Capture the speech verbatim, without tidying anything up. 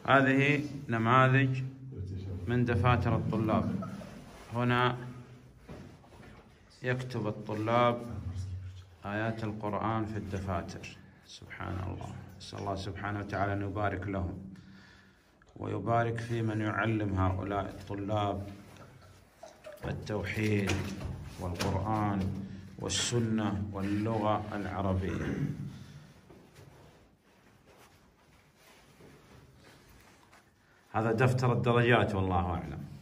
هذه نماذج من دفاتر الطلاب. هنا يكتب الطلاب آيات القرآن في الدفاتر. سبحان الله، نسأل الله سبحانه وتعالى أن يبارك لهم ويبارك في من يعلم هؤلاء الطلاب التوحيد والقرآن والسنة واللغة العربية. هذا دفتر الدرجات والله أعلم.